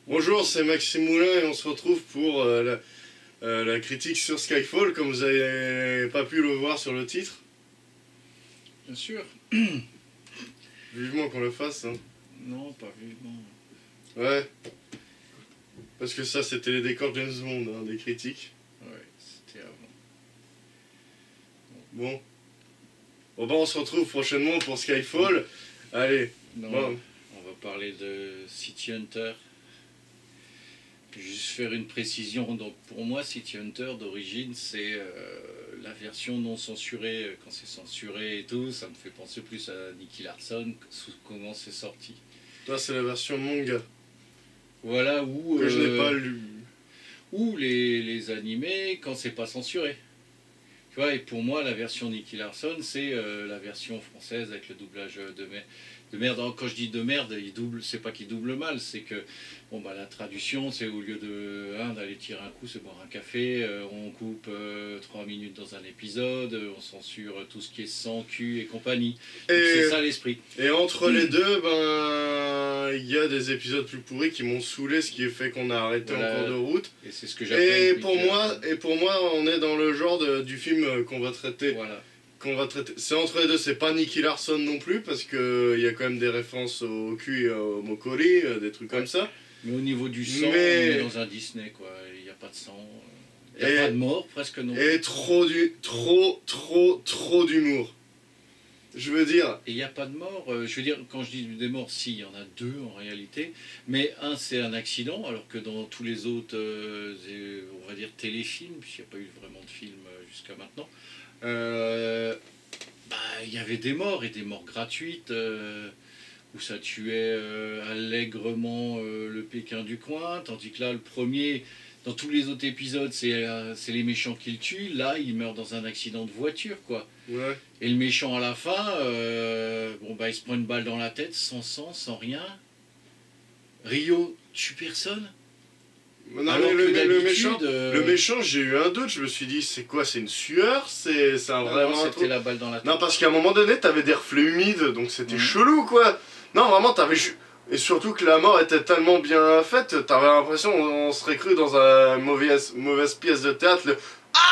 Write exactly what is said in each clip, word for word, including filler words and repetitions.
Bonjour, c'est Maxime Moulin et on se retrouve pour euh, la, euh, la critique sur Skyfall, comme vous n'avez pas pu le voir sur le titre. Bien sûr. Vivement qu'on le fasse. Hein. Non, pas vivement. Ouais. Parce que ça, c'était les décors James Bond, hein, des critiques. Ouais, c'était avant. Bon. Bon, bah, on se retrouve prochainement pour Skyfall. Allez. Non, Bon. on va parler de City Hunter. Juste faire une précision. Donc, pour moi, City Hunter, d'origine, c'est euh, la version non censurée. Quand c'est censuré et tout, ça me fait penser plus à Nicky Larson, sous comment c'est sorti. Toi, c'est la version manga. Voilà, où... Que euh, je n'ai pas lu. Ou les, les animés, quand c'est pas censuré. Tu vois, et pour moi, la version Nicky Larson, c'est euh, la version française avec le doublage de, mer de merde. Alors, quand je dis de merde, il double, c'est pas qu'il double mal, c'est que bon, bah, la traduction, c'est au lieu de hein, d'aller tirer un coup, c'est boire un café, euh, on coupe euh, trois minutes dans un épisode, euh, on censure tout ce qui est sang, cul et compagnie. C'est ça l'esprit. Et entre les deux, ben, il y a des épisodes plus pourris qui m'ont saoulé, ce qui fait qu'on a arrêté Voilà. en cours de route. Et c'est ce que j'appelle. Et pour moi, et pour moi, on est dans le genre de, du film qu'on va traiter. Voilà. Qu'on va traiter. C'est entre les deux, c'est pas Nicky Larson non plus, parce qu'il y a quand même des références au cul et au mokori, des trucs Ouais. comme ça. Mais au niveau du sang, Mais... on est dans un Disney, quoi. Il n'y a pas de sang. Il n'y a et... pas de mort, presque non. Et trop du, trop, trop, trop d'humour. Je veux dire... Et il n'y a pas de mort. Euh, je veux dire, quand je dis des morts, si, il y en a deux en réalité. Mais un, c'est un accident, alors que dans tous les autres, euh, on va dire téléfilms, puisqu'il n'y a pas eu vraiment de film euh, jusqu'à maintenant, euh, bah, il y avait des morts, et des morts gratuites, euh, où ça tuait euh, allègrement euh, le Pékin du coin, tandis que là, le premier... Dans tous les autres épisodes, c'est euh, les méchants qui le tuent. Là, il meurt dans un accident de voiture, quoi. Ouais. Et le méchant, à la fin, euh, bon, bah, il se prend une balle dans la tête, sans sang, sans rien. Rio tue personne. Non, Alors mais le, que le méchant, euh... le méchant j'ai eu un doute. Je me suis dit, c'est quoi? C'est une sueur? C'est un non, vraiment. C'était la balle dans la tête. Non, parce qu'à un moment donné, t'avais des reflets humides, donc c'était mmh. chelou, quoi. Non, vraiment, t'avais... Et surtout que la mort était tellement bien faite, t'avais l'impression on, on serait cru dans une mauvaise, mauvaise pièce de théâtre, le...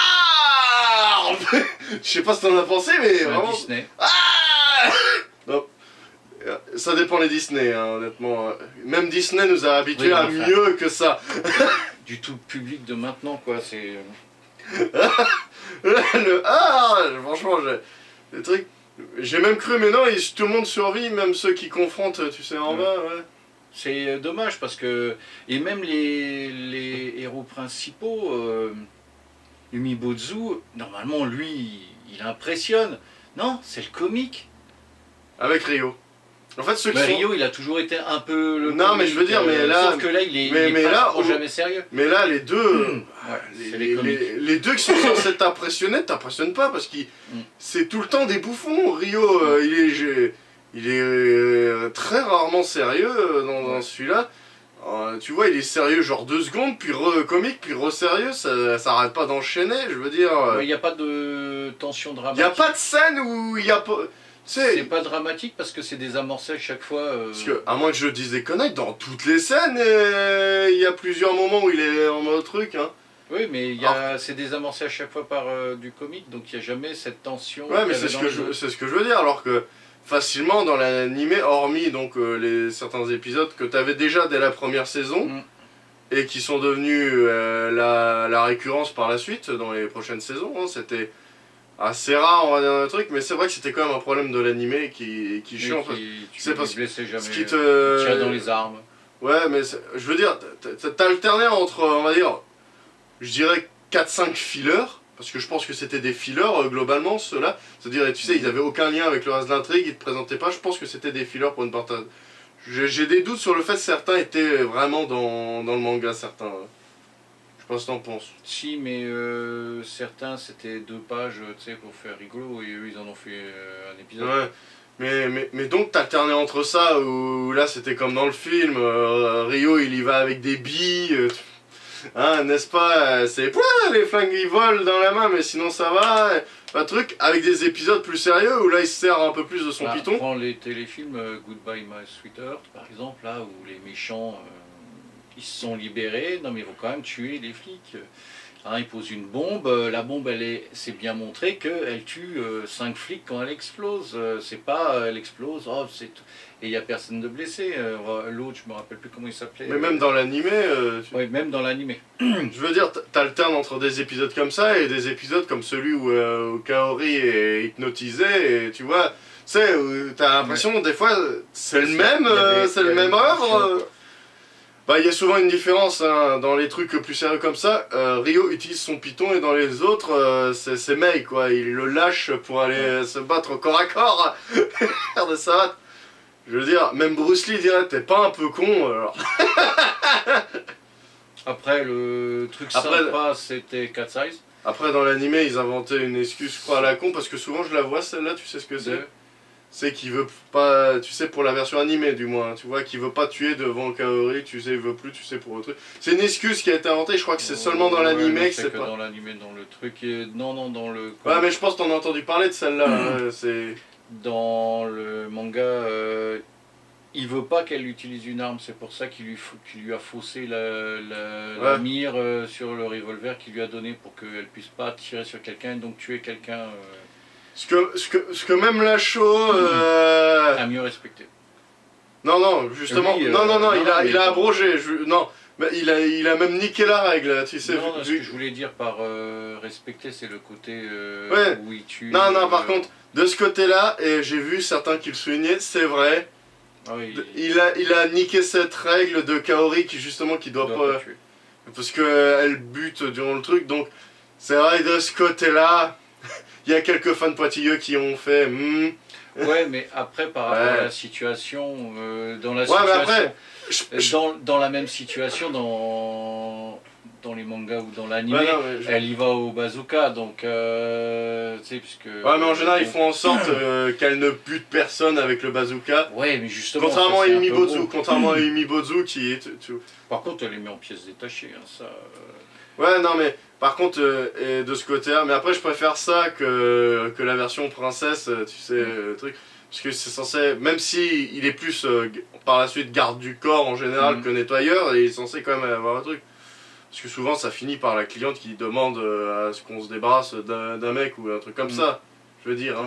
Ah je sais pas ce que t'en as pensé, mais un vraiment... Disney. Ah non. Ça dépend les Disney, hein, honnêtement. Même Disney nous a habitués oui, à enfin, mieux que ça. Du tout public de maintenant, quoi, c'est... le... Ah franchement, j'ai... Les trucs... J'ai même cru, mais non, tout le monde survit, même ceux qui confrontent, tu sais, en ouais. bas, ouais. C'est dommage, parce que... Et même les, les héros principaux, euh, Umibozu, normalement, lui, il impressionne. Non, c'est le comique. Avec Rio. En fait, ceux qui bah, sont... Rio, il a toujours été un peu le Non, mais je veux dire, mais euh, là... Sauf que là, il est, mais, il est mais pas là, on... jamais sérieux. Mais là, les deux... Mmh. Ouais, les, les, les, les deux qui sont censés t'impressionner, t'impressionnent pas, parce que mmh. c'est tout le temps des bouffons. Rio, mmh. euh, il est... Il est euh, très rarement sérieux euh, dans, dans celui-là. Euh, tu vois, il est sérieux genre deux secondes, puis re-comique, puis re-sérieux, ça, ça arrête pas d'enchaîner, je veux dire... Euh... Il n'y a pas de tension dramatique. Il n'y a pas de scène où il y a pas... C'est pas dramatique parce que c'est désamorcé à chaque fois. Euh... Parce que, à moins que je dise des conneries, dans toutes les scènes, euh, il y a plusieurs moments où il est en mode truc. Hein. Oui, mais a... c'est désamorcé à chaque fois par euh, du comique, donc il n'y a jamais cette tension. Ouais, mais c'est ce, ce que je veux dire, alors que facilement dans l'animé, hormis donc euh, les certains épisodes que tu avais déjà dès la première saison, mm. et qui sont devenus euh, la, la récurrence par la suite dans les prochaines saisons, hein, c'était... assez rare, on va dire un truc, mais c'est vrai que c'était quand même un problème de l'animé qui, qui chiant. En fait. C'est parce que ce qui te tire dans les armes. Ouais, mais je veux dire, t'as alterné entre, on va dire, je dirais quatre cinq fillers, parce que je pense que c'était des fillers euh, globalement, ceux-là. C'est-à-dire, tu sais, ils n'avaient aucun lien avec le reste de l'intrigue, ils te présentaient pas, je pense que c'était des fillers pour une partie. J'ai des doutes sur le fait que certains étaient vraiment dans, dans le manga, certains. Ouais. Je sais pas ce que t'en penses. Si, mais euh, certains c'était deux pages, tu sais, pour faire rigolo, et eux ils en ont fait euh, un épisode. Ouais, mais, mais, mais donc t'alternais entre ça, où là c'était comme dans le film, euh, Rio il y va avec des billes, euh, hein, n'est-ce pas, c'est pouah, les flingues ils volent dans la main, mais sinon ça va, un truc, avec des épisodes plus sérieux, où là il se sert un peu plus de son bah, piton. Prends les téléfilms euh, Goodbye My Sweetheart, par exemple, là où les méchants... Euh, ils se sont libérés, non mais ils vont quand même tuer les flics. Hein, ils posent une bombe, euh, la bombe, elle est, c'est bien montré qu'elle tue euh, cinq flics quand elle explose. Euh, c'est pas, euh, elle explose, oh, c'est tout. Et il n'y a personne de blessé. Euh, L'autre, je me rappelle plus comment il s'appelait. Mais même dans l'animé... Euh, tu... Oui, même dans l'animé. Je veux dire, t'alternes entre des épisodes comme ça et des épisodes comme celui où, euh, où Kaori est hypnotisé et tu vois... Tu sais, t'as l'impression, des fois, c'est le même, euh, c'est le même œuvre. Bah, il y a souvent une différence hein, dans les trucs plus sérieux comme ça. Euh, Ryo utilise son python et dans les autres, euh, c'est Mei quoi. Il le lâche pour aller ouais. se battre corps à corps. Faire de savate. Je veux dire, même Bruce Lee dirait t'es pas un peu con alors. Après, le truc Après, sympa c'était Cat Size. Après, dans l'animé, ils inventaient une excuse, je crois, à la con parce que souvent je la vois celle-là, tu sais ce que c'est de... C'est qu'il veut pas, tu sais, pour la version animée du moins, tu vois, qu'il veut pas tuer devant Kaori, tu sais, il veut plus, tu sais, pour le truc. C'est une excuse qui a été inventée, je crois que c'est oh, seulement dans l'animé ouais, que c'est que pas. dans l'animé, dans le truc, et... non, non, dans le. Ouais, mais je pense que t'en as entendu parler de celle-là, hein, c'est. Dans le manga, euh, il veut pas qu'elle utilise une arme, c'est pour ça qu'il lui, qu lui a faussé la, la, ouais. la mire euh, sur le revolver qu'il lui a donné pour qu'elle puisse pas tirer sur quelqu'un et donc tuer quelqu'un. Euh... Ce que, ce, que, ce que même Lachaud... Euh... a mieux respecté. Non, non, justement, Lui, euh, non, non, non, non, il a, il a abrogé, je, non, mais il a, il a même niqué la règle, tu sais. Non, non, vu... ce que je voulais dire par euh, respecter, c'est le côté euh, ouais. où il tue... Non, non, euh... par contre, de ce côté-là, et j'ai vu certains qui le soulignaient, c'est vrai, ah oui, il... Il, a, il a niqué cette règle de Kaori qui, justement, qui doit, doit pas... pas tuer. Parce qu'elle bute durant le truc, donc, c'est vrai, de ce côté-là... Il y a quelques fans pointilleux qui ont fait. Hmm. Ouais, mais après, par rapport ouais. à la situation, euh, dans la ouais, situation, après, euh, dans, dans la même situation, dans, dans les mangas ou dans l'anime, ouais, je... elle y va au bazooka, donc, euh, tu sais, puisque... Ouais, mais en général, ils font en sorte euh, qu'elle ne bute personne avec le bazooka. Ouais, mais justement... Contrairement à Umibozu, contrairement à Umibozu qui est... Tu, tu... Par contre, elle est mise en pièces détachées, hein, ça... Euh... Ouais, non, mais... Par contre, euh, et de ce côté-là, mais après je préfère ça que, que la version princesse, tu sais, mmh. le truc. Parce que c'est censé, même si il est plus euh, par la suite garde du corps en général mmh. que nettoyeur, il est censé quand même avoir un truc. Parce que souvent ça finit par la cliente qui demande euh, à ce qu'on se débarrasse d'un mec ou un truc comme mmh. ça, je veux dire. Hein.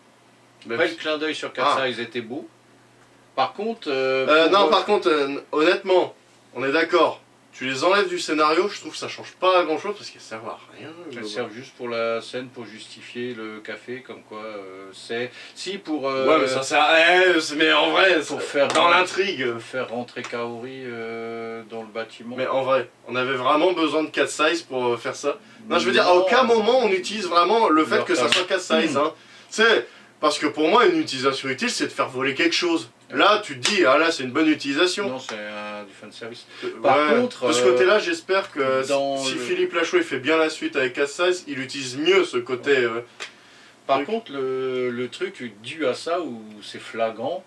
Même après si... le clin d'œil sur Cat Size ah. était beau. Par contre... Euh, euh, non, euh... par contre, euh, honnêtement, on est d'accord. Tu les enlèves du scénario, je trouve que ça change pas grand chose parce qu'elles servent à rien. Elles servent juste pour la scène, pour justifier le café, comme quoi euh, c'est. Si, pour. Euh, ouais, mais ça sert à rien, mais en vrai, pour faire dans l'intrigue. Faire rentrer Kaori euh, dans le bâtiment. Mais en vrai, on avait vraiment besoin de Cat Size pour faire ça. Non, je veux dire, à aucun moment on utilise vraiment le fait que ça soit Cat Size. Hein. Tu sais, parce que pour moi, une utilisation utile, c'est de faire voler quelque chose. Là, tu te dis, ah là, c'est une bonne utilisation. Non, c'est euh, du fanservice. Par ouais, contre... De ce côté-là, j'espère que si le... Philippe Lachaud il fait bien la suite avec Cat Size, il utilise mieux ce côté... Euh, Par truc. contre, le, le truc dû à ça, où c'est flagrant,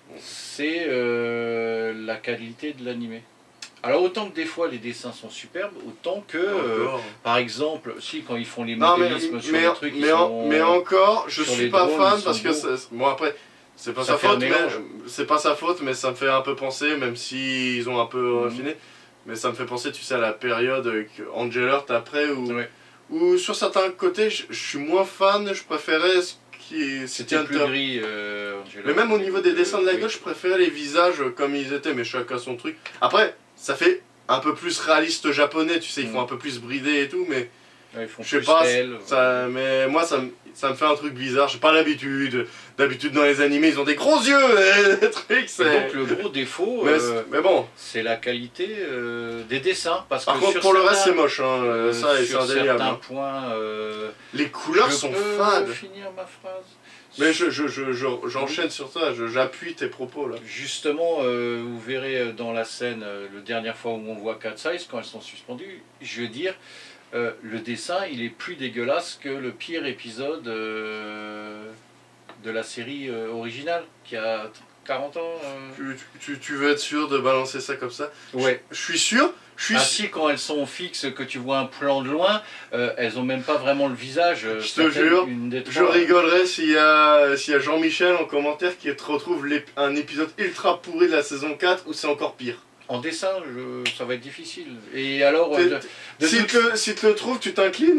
c'est euh, la qualité de l'animé. Alors autant que des fois les dessins sont superbes, autant que, euh, par exemple, si quand ils font les modélismes sur mais, les trucs, mais, ils en, sont, mais encore, je suis pas drones, fan parce que... Bon après... C'est pas sa faute, mais c'est pas sa faute, mais ça me fait un peu penser, même si ils ont un peu mmh. raffiné, mais ça me fait penser, tu sais, à la période Angel Heart après, où, ouais. où sur certains côtés, je, je suis moins fan, je préférais ce qui c'était plus gris. Euh, mais même au niveau des dessins de la gueule, oui. je préférais les visages comme ils étaient, mais chacun son truc. Après, ça fait un peu plus réaliste japonais, tu sais, ils mmh. font un peu plus bridé et tout, mais ouais, ils font je sais pas, style, ça, ouais. mais moi ça me ça me fait un truc bizarre, j'ai pas l'habitude. D'habitude dans les animés ils ont des gros yeux, des trucs, c'est... Donc le gros défaut, mais, euh, mais bon, c'est la qualité euh, des dessins. Parce Par que contre sur pour certains, le reste c'est moche, hein, euh, ça c'est sur indéniable. certains hein. points, euh, les couleurs je sont peux fades. finir ma phrase. Mais je, je, je, je, j'enchaîne sur ça, j'appuie tes propos là. Justement, euh, vous verrez dans la scène, euh, la dernière fois où on voit Cat Size, quand elles sont suspendues, je veux dire... Euh, le dessin, il est plus dégueulasse que le pire épisode euh, de la série euh, originale, qui a quarante ans. Euh... Tu, tu, tu veux être sûr de balancer ça comme ça? Ouais. Je, je suis sûr. Je suis Ainsi, quand elles sont fixes, que tu vois un plan de loin, euh, elles ont même pas vraiment le visage. Je te jure, je rigolerais s'il y a, s'il y a Jean-Michel en commentaire qui te retrouve un épisode ultra pourri de la saison quatre où c'est encore pire. En dessin, je, ça va être difficile. Et alors, T'es- de, de Si toute- tu le, si te le trouves, tu t'inclines.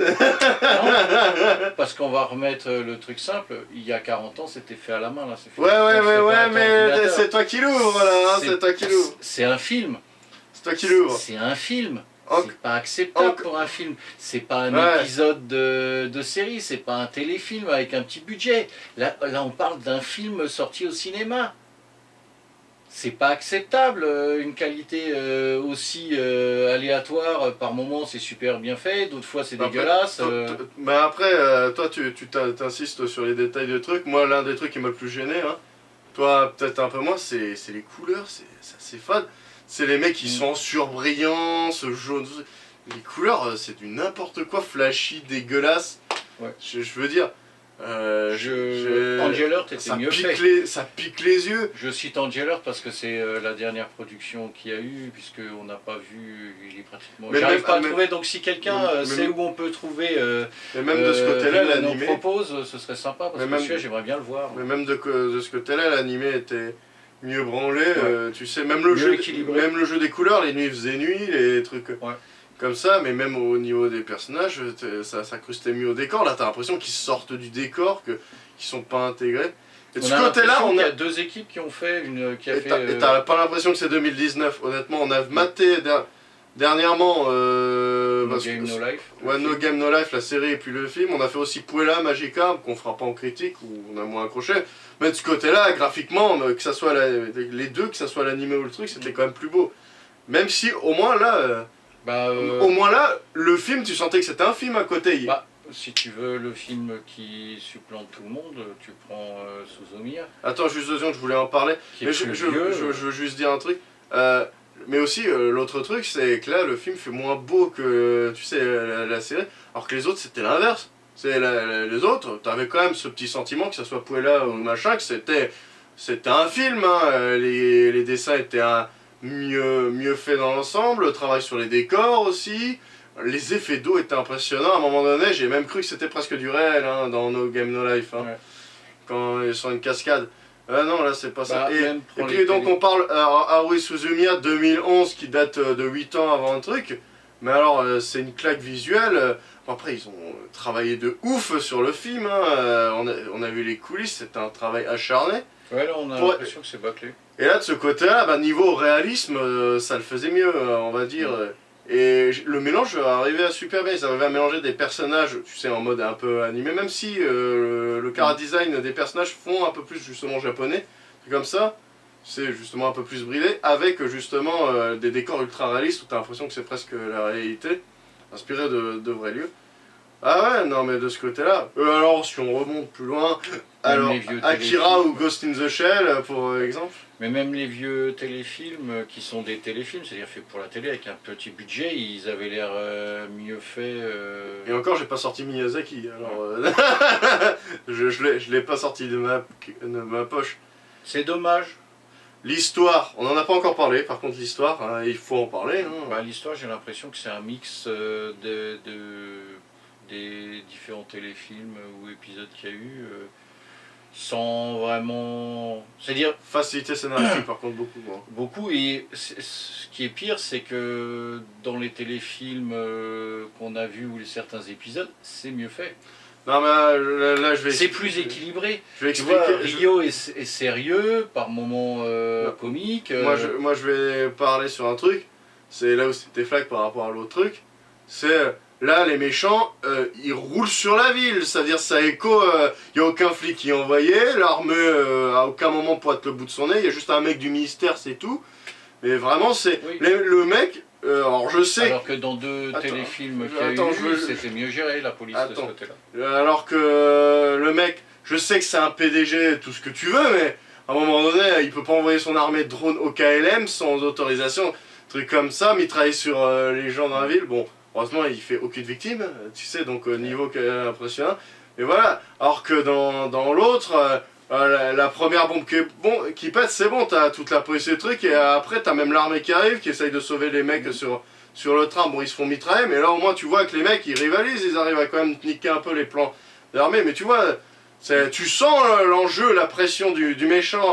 non, parce qu'on va remettre le truc simple. Il y a quarante ans, c'était fait à la main là. C'est fait- Ouais, ouais, on ouais, fait pas ouais, avec mais ordinateur. c'est toi qui l'ouvre, là, hein, c'est toi qui l'ouvre. C'est un film. C'est toi qui l'ouvre. C'est un film. En- C'est pas acceptable en- pour un film. C'est pas un Ouais. épisode de, de série. C'est pas un téléfilm avec un petit budget. Là, là on parle d'un film sorti au cinéma. C'est pas acceptable, euh, une qualité euh, aussi euh, aléatoire. euh, Par moments, c'est super bien fait, d'autres fois, c'est Après, dégueulasse. toi- euh. toi- Mais après, euh, toi, tu tu t'in- t'insistes sur les détails de trucs. Moi, l'un des trucs qui m'a le plus gêné, hein, toi, peut-être un peu moins, c'est c'est les couleurs, c'est c'est assez fade. C'est les mecs qui Mm. sont en surbrillance, jaune. Les couleurs, euh, c'est du n'importe quoi, flashy, dégueulasse. Ouais. Je, je veux dire. Euh, Je... j'ai- Angel Heart était ça mieux pique, fait. les, ça pique les yeux. Je cite Angel Heart parce que c'est euh, la dernière production qu'il y a eu, puisqu'on n'a pas vu, il est pratiquement... Mais J'arrive même- pas à même- trouver, donc si quelqu'un même- euh, même- sait où on peut trouver... Euh, Et même de ce euh, côté-là, Rio nous l'animé. propose, ce serait sympa, parce Mais que même- celui-là, j'aimerais bien le voir. Mais même de, co- de ce côté-là, l'animé était mieux branlé. euh, tu sais, même le, Mieux jeu, équilibré. même le jeu des couleurs, les nuits faisaient nuit, les trucs Ouais. comme ça. Mais même au niveau des personnages, t'es- ça s'incrustait mieux au décor. Là, t'as l'impression qu'ils sortent du décor, que, qu'ils sont pas intégrés. Et de On ce a côté-là, l'impression on qu'il y a. a deux équipes qui ont fait une... Qui a Et fait, t'as et euh, t'as pas l'impression que c'est deux mille dix-neuf. Honnêtement, on a maté der- dernièrement. Euh, No parce que- Game No Life. Ouais, No Game No Life, la série et puis le film. On a fait aussi Puella Magica, qu'on fera pas en critique, où on a moins accroché. Mais de ce côté-là, graphiquement, euh, que ça soit la- les deux, que ça soit l'animé ou le truc, c'était quand même plus beau. Même si, au moins là, euh, Bah, euh, au moins là, le film, tu sentais que c'était un film à côté. Il- bah, si tu veux le film qui supplante tout le monde, tu prends euh, Suzumiya, Attends, juste deux secondes, je voulais en parler. qui est Mais je, plus je, vieux. je- je veux juste dire un truc. Euh, mais aussi, euh, l'autre truc, c'est que là, le film fait moins beau que, tu sais, la, la série. Alors que les autres, c'était l'inverse. C'est la- la- les autres, t'avais quand même ce petit sentiment, que ça soit Puella ou machin, que c'était, c'était un film. Hein. Euh, Les, les dessins étaient un, mieux, mieux faits dans l'ensemble. Le travail sur les décors aussi. Les effets d'eau étaient impressionnants. À un moment donné, j'ai même cru que c'était presque du réel hein, dans No Game No Life. Hein. Ouais. Quand ils sont une cascade. Ah non, là, c'est pas ça. Bah, Et, même et prends puis les donc télé- on parle à Haruhi Suzumiya deux mille onze qui date euh, de huit ans avant un truc. Mais alors euh, c'est une claque visuelle. euh, Après ils ont travaillé de ouf sur le film. Hein. euh, On, a, on a vu les coulisses, c'était un travail acharné. Ouais, là, on a Pour- l'impression que c'est bâclé. Et là de ce côté-là, bah, niveau réalisme, euh, ça le faisait mieux, euh, on va dire. Et j- le mélange arrivait à super bien. Ils arrivaient à mélanger des personnages, tu sais, en mode un peu animé, même si euh, le, le chara design des personnages font un peu plus justement japonais. C'est comme ça. C'est justement un peu plus bridé, avec justement euh, des décors ultra réalistes où t'as l'impression que c'est presque la réalité, inspiré de, de vrais lieux. Ah ouais, non mais de ce côté-là. Euh, alors si on remonte plus loin, alors les vieux Akira téléfilms. ou Ghost in the Shell pour exemple. Mais même les vieux téléfilms euh, qui sont des téléfilms, c'est-à-dire faits pour la télé avec un petit budget, ils avaient l'air euh, mieux faits. euh, Et encore, j'ai pas sorti Miyazaki, alors euh, je, je l'ai je l'ai pas sorti de ma, de ma poche. C'est dommage. L'histoire, on en a pas encore parlé, par contre l'histoire, hein, il faut en parler. Hein. Bah, l'histoire, j'ai l'impression que c'est un mix euh, de, de- des différents téléfilms ou épisodes qu'il y a eu, euh, sans vraiment... C'est-à-dire, Facilité scénaristique par contre beaucoup. Hein. beaucoup, et c'est- ce qui est pire, c'est que dans les téléfilms euh, qu'on a vus ou les certains épisodes, c'est mieux fait. Non mais là, là, je vais... C'est plus équilibré. Je vais Tu expliquer. vois, je- Rio est, est sérieux, par moments euh, Non. comiques. Moi, euh, je, moi je vais parler sur un truc, c'est là où c'était flag par rapport à l'autre truc, c'est euh, là les méchants, euh, ils roulent sur la ville, c'est-à-dire ça écho, il n'y a aucun flic qui est envoyé, l'armée euh, à aucun moment pointe le bout de son nez, il y a juste un mec du ministère, c'est tout, mais vraiment c'est, Oui. les- le mec, euh, alors je sais, Alors que dans deux Attends, téléfilms je- qu'il y a attends, eu, je veux- c'était mieux géré la police de ce Attends. côté-là. alors que euh, le mec, je sais que c'est un P D G, tout ce que tu veux, mais à un moment donné, il peut pas envoyer son armée de drones au K L M sans autorisation, truc comme ça, mitrailler sur euh, les gens dans la ville, bon, heureusement il fait aucune victime, tu sais, donc euh, niveau euh, impressionnant, et voilà, alors que dans, dans l'autre, euh, euh, la, la première bombe qui, est bon, qui pète, c'est bon, t'as toute la police et le truc, et après t'as même l'armée qui arrive, qui essaye de sauver les mecs sur, sur le train, bon ils se font mitrailler, mais là au moins tu vois que les mecs ils rivalisent, ils arrivent à quand même niquer un peu les plans d'armée, mais tu vois, c'est- tu sens euh, l'enjeu, la pression du, du méchant,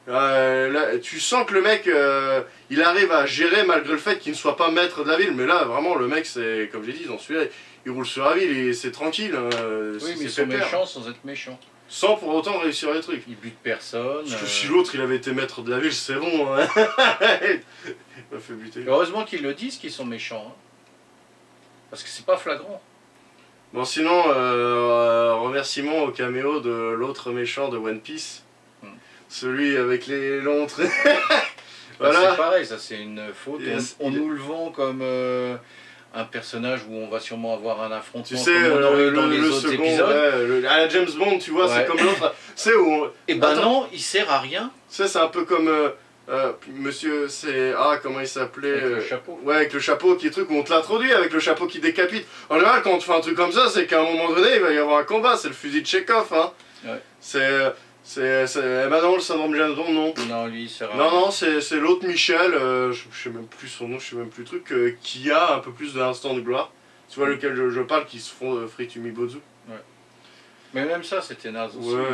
Euh, là, tu sens que le mec, euh, il arrive à gérer malgré le fait qu'il ne soit pas maître de la ville. Mais là, vraiment, le mec, c'est comme j'ai dit, dans celui-là, il roule sur la ville et c'est tranquille. Euh, Oui, mais ils c'est sont pépère. méchants sans être méchants. Sans pour autant réussir les trucs. Ils butent personne. Parce que euh... si l'autre, il avait été maître de la ville, c'est bon. Hein. Il m'a fait buter. Heureusement qu'ils le disent qu'ils sont méchants. Hein. Parce que c'est pas flagrant. Bon, sinon, euh, remerciements au caméo de l'autre méchant de One Piece. Hmm. Celui avec les longs traits. Voilà. C'est pareil, ça c'est une faute. Yes. On, on nous le vend comme euh, un personnage où on va sûrement avoir un affrontement. Tu sais, comme on aurait euh, dans le, les le autres second, épisodes. Ouais, le, à la James Bond, tu vois, ouais. C'est comme l'autre. C'est où on... Et ben Attends. Non, il sert à rien. Tu sais, c'est un peu comme. Euh, Euh, monsieur, c'est... Ah, comment il s'appelait Avec le chapeau. Ouais, avec le chapeau, qui est truc où on te l'introduit, avec le chapeau qui décapite. En général, quand on te fait un truc comme ça, c'est qu'à un moment donné, il va y avoir un combat, c'est le fusil de Chekhov, hein. Ouais. C'est... C'est... c'est... Bah non, le syndrome James Bond, non. Non, lui, c'est rare. Non, non, c'est, c'est l'autre Michel, euh, je, je sais même plus son nom, je sais même plus le truc, euh, qui a un peu plus d'instant de gloire. Tu vois, mmh. lequel je, je parle, qui se font euh, Free Tumibozu. Ouais. Mais même ça, c'était naze aussi. Ouais. Euh...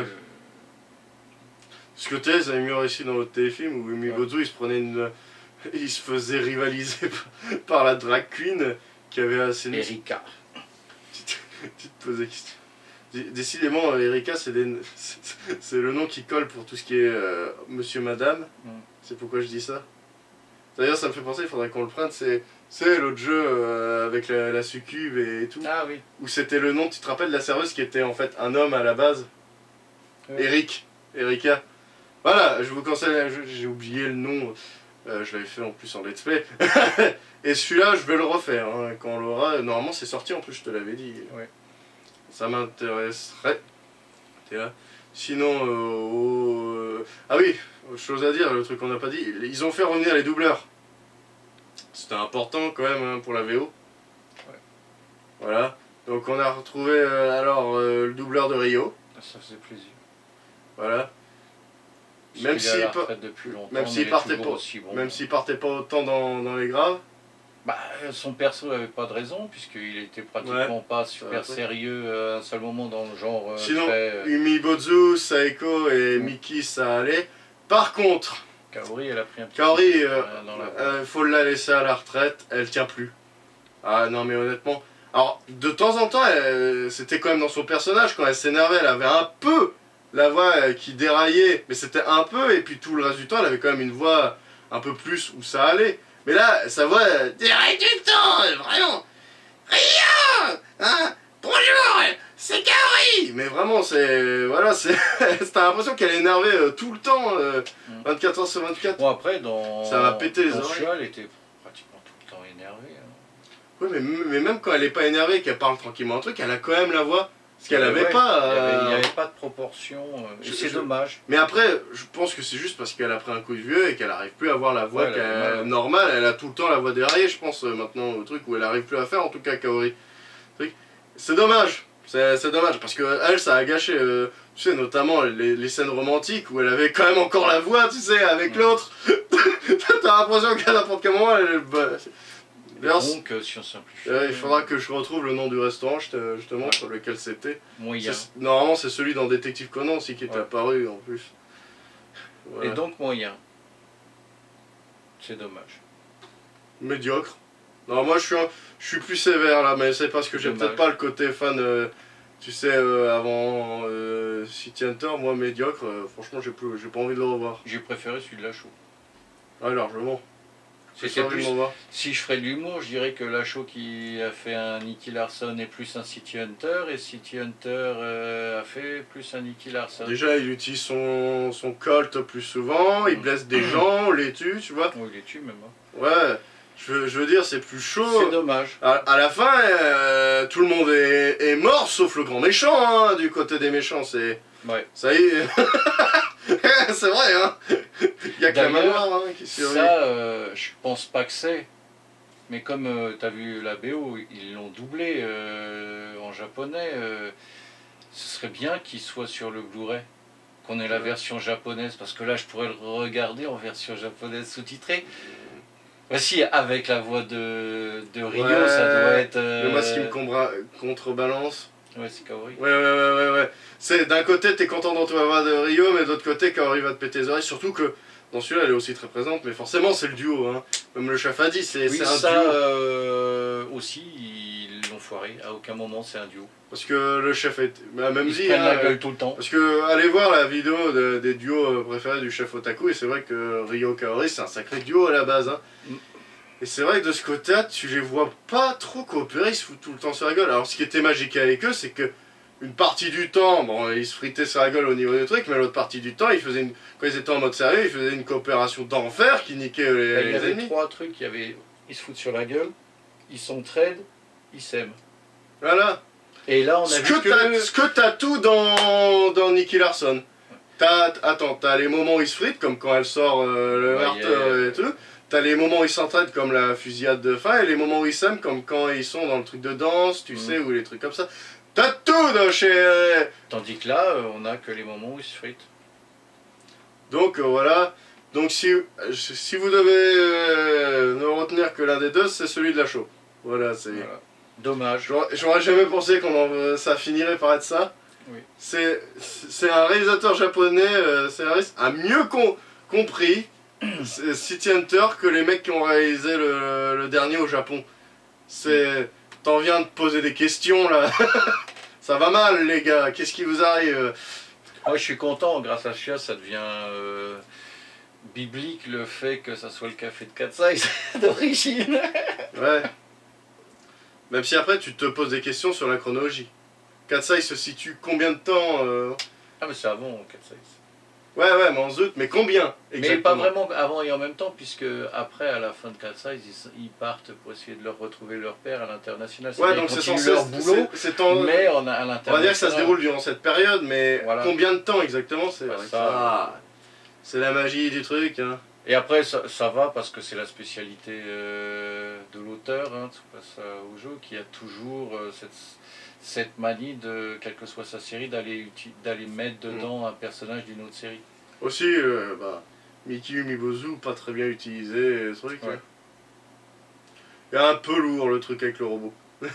Parce que tu sais, ils avaient mis réussi dans l'autre téléfilm où Umibozu ouais. il se prenait une. Il se faisait rivaliser par la drag queen qui avait assez. Erika. Tu te, tu te posais question. Décidément, Erika, c'est des... c'est le nom qui colle pour tout ce qui est euh, monsieur, madame. Mm. C'est pourquoi je dis ça. D'ailleurs, ça me fait penser, il faudrait qu'on le prenne. C'est l'autre jeu euh, avec la, la succube et, et tout. Ah oui. Où c'était le nom, tu te rappelles de la serveuse qui était en fait un homme à la base. Oui. Eric. Erika. Voilà, je vous conseille, j'ai oublié le nom, euh, je l'avais fait en plus en let's play. Et celui-là, je vais le refaire, hein, quand on l'aura. Normalement, c'est sorti en plus, je te l'avais dit. Ouais. Ça m'intéresserait. T'es là. Sinon, euh, oh, euh... ah oui, autre chose à dire, le truc qu'on n'a pas dit, ils ont fait revenir les doubleurs. C'était important quand même hein, pour la V O. Ouais. Voilà. Donc on a retrouvé euh, alors euh, le doubleur de Rio. Ça faisait plaisir. Voilà. Même s'il même s'il partait pas, bon. même s'il partait pas autant dans, dans les graves. Bah, son perso avait pas de raison puisqu'il était pratiquement ouais. pas super sérieux à un seul moment dans le genre. Euh, Sinon, très, euh... Umibozu, Saeko et mmh. Miki ça allait. Par contre, Kaori elle a pris un petit. Kaori, il euh, euh, faut la laisser à la retraite, elle tient plus. Ah non mais honnêtement, alors de temps en temps, c'était quand même dans son personnage quand elle s'énervait, elle avait un peu. La voix euh, qui déraillait, mais c'était un peu, et puis tout le reste du temps, elle avait quand même une voix un peu plus où ça allait. Mais là, sa voix euh, déraille tout le temps, vraiment. Rio hein, bonjour, c'est Kaori. Mais vraiment, c'est. Voilà, c'est. T'as l'impression qu'elle est énervée euh, tout le temps, euh, vingt-quatre heures sur vingt-quatre. Bon, après, dans. Ça va péter les oreilles. Elle était pratiquement tout le temps énervée. Hein. Oui, mais, mais même quand elle est pas énervée, qu'elle parle tranquillement un truc, elle a quand même la voix. Parce qu'elle avait ouais, pas. Euh... Il n'y avait, avait pas de proportion, euh, c'est dommage. Mais après, je pense que c'est juste parce qu'elle a pris un coup de vieux et qu'elle n'arrive plus à avoir la voix ouais, elle normale. Elle a tout le temps la voix déraillée, je pense, euh, maintenant, au truc où elle n'arrive plus à faire, en tout cas, Kaori. C'est dommage. C'est dommage parce que elle, ça a gâché, euh, tu sais, notamment les, les scènes romantiques où elle avait quand même encore la voix, tu sais, avec ouais. l'autre. T'as l'impression qu'à n'importe quel moment, elle. Bah, donc, euh, si on simplifie. Euh, il faudra que je retrouve le nom du restaurant, je te, je te montre ouais. lequel c'était. Moyen. Normalement, c'est celui dans Détective Conan aussi qui est ouais. apparu en plus. Voilà. Et donc, moyen. C'est dommage. Médiocre. Non, moi je suis, un, je suis plus sévère là, mais c'est parce que j'ai peut-être pas le côté fan, euh, tu sais, euh, avant euh, City Hunter. Moi, médiocre, euh, franchement, j'ai pas envie de le revoir. J'ai préféré celui de la show. Ah, largement. C'était plus, si je ferais de l'humour, je dirais que Lachaud qui a fait un Nicky Larson est plus un City Hunter, et City Hunter euh, a fait plus un Nicky Larson. Déjà, il utilise son, son colt plus souvent, il blesse des gens, on les tue, tu vois. Oui, il les tue même. Hein. Ouais, je, je veux dire, c'est plus chaud. C'est dommage. À, à la fin, euh, tout le monde est, est mort, sauf le grand méchant, hein, du côté des méchants, c'est... Ouais. Ça y est. C'est vrai, hein. Il y a que la manoir hein, qui survit. Ça, euh, je pense pas que c'est. Mais comme euh, tu as vu la B O, ils l'ont doublé euh, en japonais. Euh, ce serait bien qu'il soit sur le Blu-ray. Qu'on ait la version japonaise. Parce que là, je pourrais le regarder en version japonaise sous-titrée. Voici, avec la voix de, de Rio, ouais, ça doit être... Euh... Le masque qui me contrebalance. Ouais, c'est Kaori. Ouais, ouais, ouais, ouais, ouais. C'est d'un côté, t'es content d'en voir de Rio, mais de l'autre côté, Kaori va te péter les oreilles. Surtout que dans celui-là, elle est aussi très présente, mais forcément, c'est le duo. Hein. Comme le chef a dit, c'est Oui, un ça duo. euh, aussi, ils l'ont foiré. À aucun moment, c'est un duo. Parce que le chef est. Bah, même Ils se dit. prennent Hein, la gueule tout le temps. Parce que, allez voir la vidéo de, des duos préférés du chef Otaku, et c'est vrai que Rio Kaori, c'est un sacré duo à la base. Hein. Mm. Et c'est vrai que de ce côté-là, tu les vois pas trop coopérer, ils se foutent tout le temps sur la gueule. Alors, ce qui était magique avec eux, c'est que. Une partie du temps, bon, ils se fritaient sur la gueule au niveau des trucs, mais l'autre partie du temps, ils faisaient une, quand ils étaient en mode sérieux, ils faisaient une coopération d'enfer qui niquait les, Là, les il y avait ennemis. trois trucs, il y avait, ils se foutent sur la gueule, ils s'entraident, ils s'aiment. Voilà. Et là, on a ce vu que... que... Ce que t'as tout dans, dans Nicky Larson. T'as, attends, t'as les moments où ils se fritent, comme quand elle sort euh, le ouais, marteau yeah. et tout. T'as les moments où ils s'entraident, comme la fusillade de fin, et les moments où ils s'aiment, comme quand ils sont dans le truc de danse, tu mm. sais, ou les trucs comme ça. T'as tout dans chez... Tandis que là, on a que les moments où ils se fritent. Donc euh, voilà. Donc si, si vous devez euh, ne retenir que l'un des deux, c'est celui de la show. Voilà, c'est... Voilà. Dommage. J'aurais jamais pensé qu'on ça finirait par être ça. Oui. C'est un réalisateur japonais, euh, scénariste, a mieux com compris City Hunter que les mecs qui ont réalisé le, le dernier au Japon. C'est... T'en viens de poser des questions là. Ça va mal les gars, qu'est-ce qui vous arrive? Moi je suis content, grâce à Chia ça devient euh, biblique le fait que ça soit le café de Katsai d'origine. Ouais. Même si après tu te poses des questions sur la chronologie. Katsai se situe combien de temps euh... Ah mais c'est avant Katsai. Ouais ouais mais en doute, mais combien exactement? Mais pas vraiment avant et en même temps, puisque après à la fin de Katsai ils, ils partent pour essayer de leur retrouver leur père à l'international. Ouais donc c'est censé leur boulot, c'est en... mais on a à l'international. On va dire que ça se déroule durant cette période, mais voilà. Combien de temps exactement? C'est ouais, ça. C'est la magie du truc. Hein. Et après ça, ça va parce que c'est la spécialité euh, de l'auteur, hein, Tsukasa Ojo, qui a toujours euh, cette, cette manie de, quelle que soit sa série, d'aller d'aller mettre dedans mmh. un personnage d'une autre série. Aussi, euh, bah, Mikiu Mibozu, pas très bien utilisé, ce truc. Ouais. Hein. Il est un peu lourd le truc avec le robot.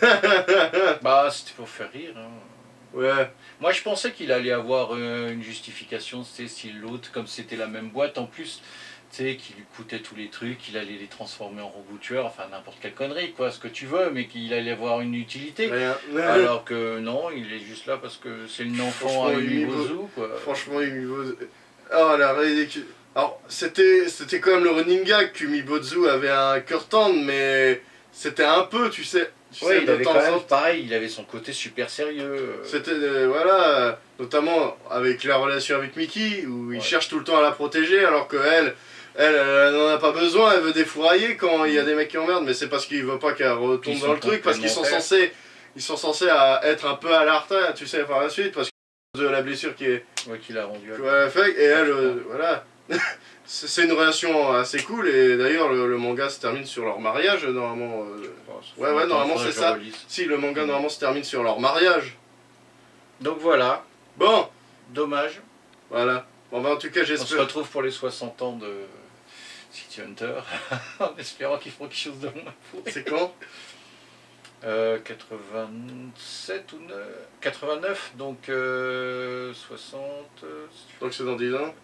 Bah, c'était pour faire rire. Hein. Ouais. Moi, je pensais qu'il allait avoir euh, une justification, c'était si l'autre, comme c'était la même boîte, en plus, tu sais, qui lui coûtait tous les trucs, il allait les transformer en robot tueur, enfin n'importe quelle connerie, quoi, ce que tu veux, mais qu'il allait avoir une utilité. Rien. Alors que non, il est juste là parce que c'est une enfant à Umibozu, quoi. Franchement, Umibozu. Oh la ridicule. Alors, c'était c'était quand même le running gag qu'Umibozu avait un cœur tendre, mais c'était un peu, tu sais. Tu ouais, sais, il avait quand même, pareil, il avait son côté super sérieux. C'était, euh, voilà, notamment avec la relation avec Mickey, où ouais. il cherche tout le temps à la protéger, alors que elle, elle, elle n'en a pas besoin, elle veut défourailler quand mmh. il y a des mecs qui emmerdent, mais c'est parce qu'il veut pas qu'elle retombe dans le truc, parce qu'ils sont censés, ils sont censés à être un peu à la retraite, tu sais, par la suite, parce que de la blessure qui est... Ouais, qu'il a rendu. Ouais, fait, et elle, euh, voilà... C'est une relation assez cool, et d'ailleurs le, le manga se termine sur leur mariage normalement. Euh... Ouais, ouais, normalement c'est ça. Si, le manga normalement se termine sur leur mariage. Donc voilà. Bon. Dommage. Voilà. Bon, bah, en tout cas, j'espère. On se retrouve pour les soixante ans de City Hunter, en espérant qu'ils feront quelque chose de moins pourri. C'est quand euh, quatre-vingt-sept ou quatre-vingt-neuf, donc euh, soixante. Donc c'est dans dix ans.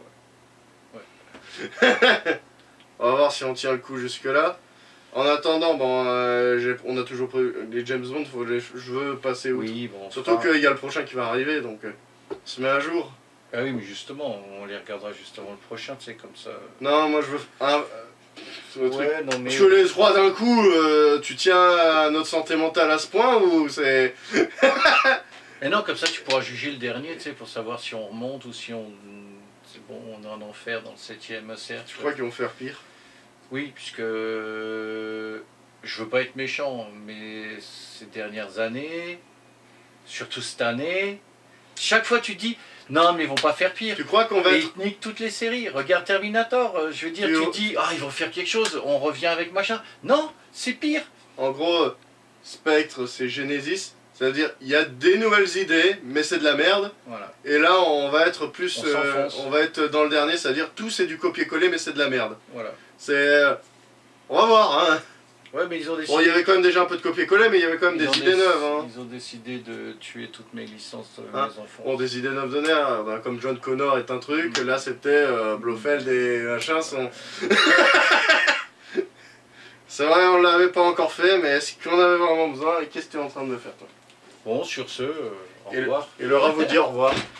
On va voir si on tient le coup jusque là. En attendant, bon, euh, on a toujours prévu les James Bond, faut les, je veux passer outre. Oui, bon, surtout qu'il y a le prochain qui va arriver, donc euh, on se met à jour. Ah oui, mais justement, on les regardera juste avant le prochain, tu sais, comme ça. Non, moi je veux un, euh, ouais, truc. Non, mais... Parce que les trois d'un coup, euh, tu tiens à notre santé mentale à ce point ou c'est... Mais non, comme ça tu pourras juger le dernier, tu sais, pour savoir si on remonte ou si on... C'est bon, on est en enfer dans le septième, certes. Tu crois qu'ils vont faire pire? Oui, puisque je veux pas être méchant, mais ces dernières années, surtout cette année, chaque fois tu dis non mais ils vont pas faire pire. Tu crois qu'on va et être... ils niquent toutes les séries. Regarde Terminator, je veux dire, tu, tu dis ah ils vont faire quelque chose, on revient avec machin. Non, c'est pire. En gros, Spectre c'est Genesis. C'est-à-dire, il y a des nouvelles idées, mais c'est de la merde. Voilà. Et là, on va être plus, on, euh, on va être dans le dernier, c'est-à-dire tout c'est du copier-coller, mais c'est de la merde. Voilà. C'est, euh, on va voir, hein. Ouais, mais ils ont décidé. Bon, il y avait quand même déjà un peu de copier-coller, mais il y avait quand même ils ont des idées déc- neuves. Hein. Ils ont décidé de tuer toutes mes licences euh, Hein mes enfants. Bon, des idées neuves de nerfs, bah, comme John Connor est un truc, là c'était euh, Blofeld et machin sont... C'est vrai, on l'avait pas encore fait, mais est-ce qu'on avait vraiment besoin? Et qu'est-ce que tu es en train de me faire, toi? Bon, sur ce, euh, au Et le- revoir. Et le rat vous dit au revoir.